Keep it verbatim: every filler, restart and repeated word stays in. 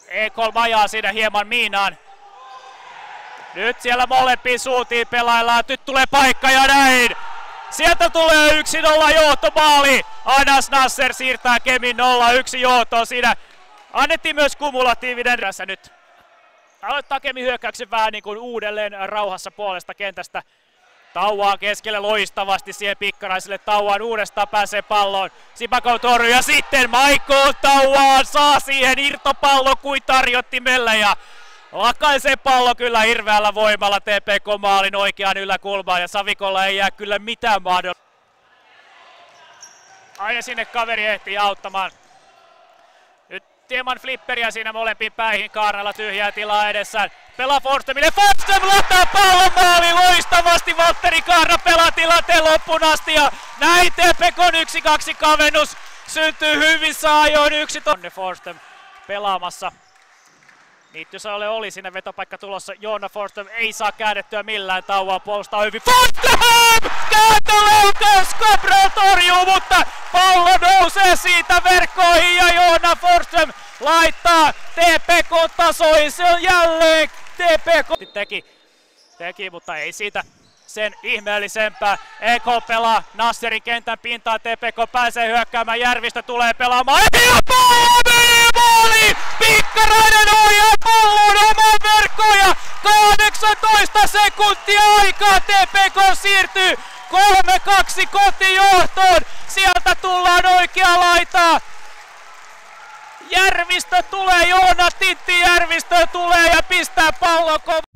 E kolme ajaa siinä hieman miinaan. Nyt siellä molempiin suuntiin pelaillaan. Nyt tulee paikka ja näin. Sieltä tulee yksi nolla johtomaali. Anas Nasser siirtää Kemin nolla yksi johtoon. Siinä annettiin myös kumulatiivinen. Tässä nyt aloittaa Kemin hyökkäyksen vähän niin kuin uudelleen rauhassa puolesta kentästä. Tauaa keskelle loistavasti siihen Pikkaraiselle. Tauaan uudestaan pääsee palloon. Sipakov torjuu ja sitten Maikko Tauaan saa siihen irtopallo kuin tarjottimella ja lakaisee pallo kyllä hirveällä voimalla T P K maalin oikeaan yläkulmaan ja Savikolla ei jää kyllä mitään mahdollisuutta. Aina sinne kaveri ehtii auttamaan. Nyt hieman flipperiä siinä molempiin päihin, Kaarnalla tyhjää tilaa edessään. Pelaa Forstemille, Forstem lataa pallon maaliin loistavasti, Valtteri Kaarna pelaa tilanteen loppuun asti ja näin T P K:n yksi kaksi kavennus syntyy hyvissä ajoin yksi tonne Forstem pelaamassa. Niittysalle oli siinä vetopaikka tulossa, Joona Forstem ei saa käännettyä millään, Tauaa puolustaa hyvin. Forstem! Kääntölaukaus, Cabral torjuu, mutta pallo nousee siitä verkkoihin ja Joona Forstem laittaa T P K tasoihin, se on jälleen T P K. Teki, teki, mutta ei siitä sen ihmeellisempää. E K pelaa Nasserin kentän pintaan, T P K pääsee hyökkäämään, Järvistö tulee pelaamaan. Ja pallo menee maaliin! Pikkarainen ohjaa pallon oman verkkoon ja kahdeksantoista sekuntia aikaa T P K siirtyy kolme kaksi kotijohtoon. Sieltä tullaan oikea laitaa. Järvistö tulee, Joona Titti Järvistö tulee ja pistää pallon